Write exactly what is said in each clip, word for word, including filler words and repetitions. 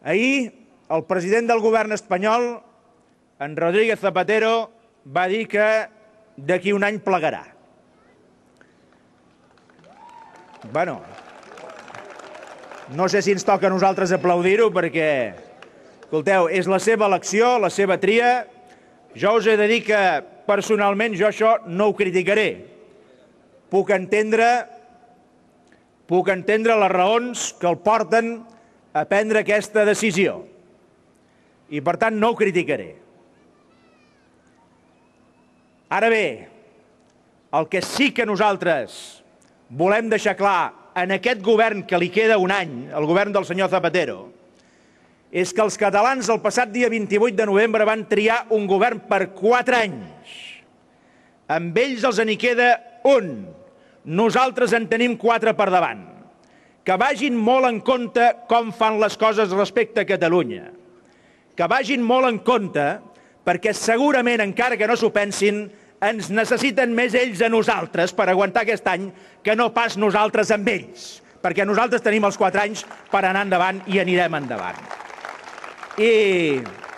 Ahir, el president del govern espanyol, en Rodríguez Zapatero, va dir que d'aquí un any plegarà. Bueno, no sé si ens toca a nosaltres aplaudir-ho perquè, escolteu, és la seva elecció, la seva tria. Jo us he de dir que, personalment, jo això no ho criticaré. Puc entendre, puc entendre les raons que el porten a prendre aquesta decisió. I, per tant, no ho criticaré. Ara bé, el que sí que nosaltres volem deixar clar en aquest govern que li queda un any, el govern del senyor Zapatero, és que els catalans el passat dia vint-i-vuit de novembre van triar un govern per quatre anys. Amb ells els n'hi queda un. Nosaltres en tenim quatre per davant. Que vagin molt en compte com fan les coses respecte a Catalunya. Que vagin molt en compte perquè segurament, encara que no s'ho pensin, ens necessiten més ells a nosaltres per aguantar aquest any que no pas nosaltres amb ells. Perquè nosaltres tenim els quatre anys per anar endavant i anirem endavant. I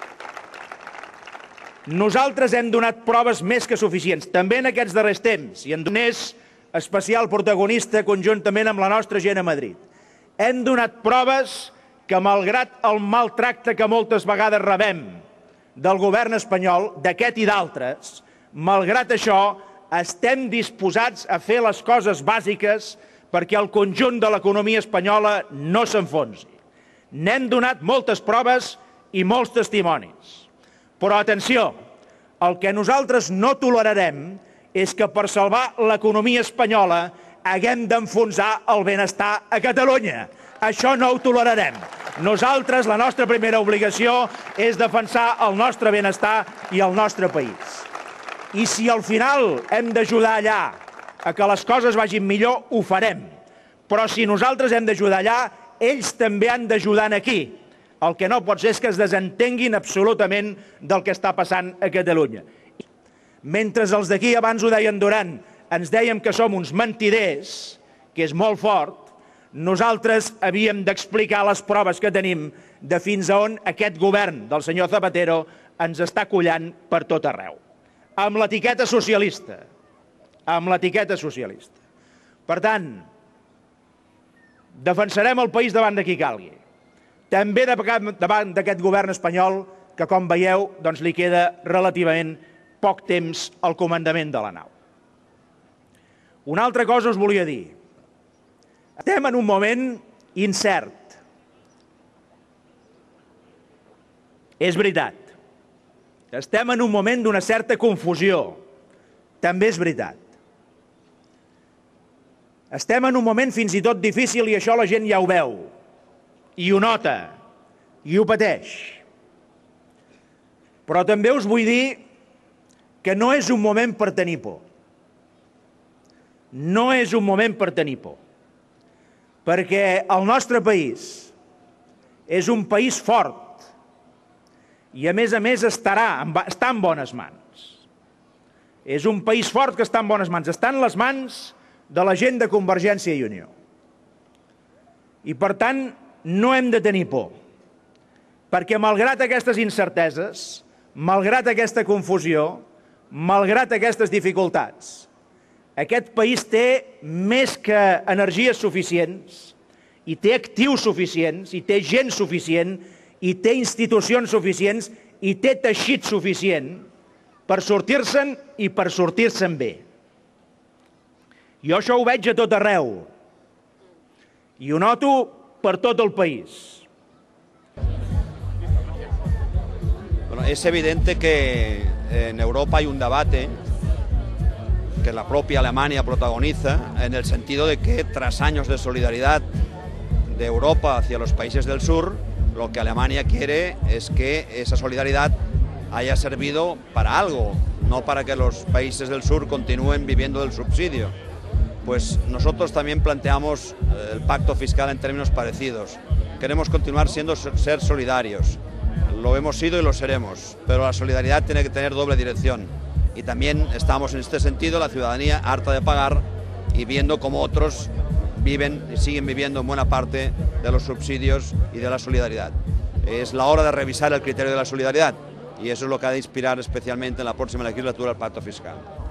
nosaltres hem donat proves més que suficients, també en aquests darrers temps, i en donés especial protagonista conjuntament amb la nostra gent a Madrid. Hem donat proves que, malgrat el maltracte que moltes vegades rebem del govern espanyol, d'aquest i d'altres, malgrat això, estem disposats a fer les coses bàsiques perquè el conjunt de l'economia espanyola no s'enfonsi. N'hem donat moltes proves i molts testimonis. Però, atenció, el que nosaltres no tolerarem és que per salvar l'economia espanyola haguem d'enfonsar el benestar a Catalunya. Això no ho tolerarem. Nosaltres, la nostra primera obligació és defensar el nostre benestar i el nostre país. I si al final hem d'ajudar allà a que les coses vagin millor, ho farem. Però si nosaltres hem d'ajudar allà, ells també han d'ajudar aquí. El que no pot ser és que es desentenguin absolutament del que està passant a Catalunya. Mentre els d'aquí, abans ho deien Duran, ens dèiem que som uns mentiders, que és molt fort, nosaltres havíem d'explicar les proves que tenim de fins a on aquest govern del senyor Zapatero ens està collant per tot arreu. Amb l'etiqueta socialista. Amb l'etiqueta socialista. Per tant, defensarem el país davant de qui calgui. També davant d'aquest govern espanyol que, com veieu, doncs li queda relativament poc temps al comandament de la nau. Una altra cosa us volia dir. Estem en un moment incert. És veritat. Estem en un moment d'una certa confusió. També és veritat. Estem en un moment fins i tot difícil i això la gent ja ho veu. I ho nota. I ho pateix. Però també us vull dir que no és un moment per tenir por. No és un moment per tenir por. Perquè el nostre país és un país fort i, a més a més, estarà, està en bones mans. És un país fort que està en bones mans. Està en les mans de la gent de Convergència i Unió. I, per tant, no hem de tenir por. Perquè, malgrat aquestes incerteses, malgrat aquesta confusió, malgrat aquestes dificultats, aquest país té més que energies suficients, i té actius suficients, i té gent suficient, i té institucions suficients, i té teixit suficient per sortir-se'n i per sortir-se'n bé. Jo això ho veig a tot arreu. I ho noto per tot el país. Bueno, es evidente que en Europa hay un debate que la propia Alemania protagoniza, en el sentido de que tras años de solidaridad de Europa hacia los países del sur, lo que Alemania quiere es que esa solidaridad haya servido para algo, no para que los países del sur continúen viviendo del subsidio. Pues nosotros también planteamos el pacto fiscal en términos parecidos. Queremos continuar siendo ser solidarios. Lo hemos sido y lo seremos, pero la solidaridad tiene que tener doble dirección. Y también estamos en este sentido, la ciudadanía harta de pagar y viendo cómo otros viven y siguen viviendo en buena parte de los subsidios y de la solidaridad. es la hora de revisar el criterio de la solidaridad y eso es lo que ha de inspirar especialmente en la próxima legislatura el pacto fiscal.